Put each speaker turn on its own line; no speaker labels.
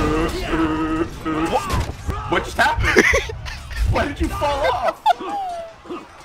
What just happened? Why did you fall off?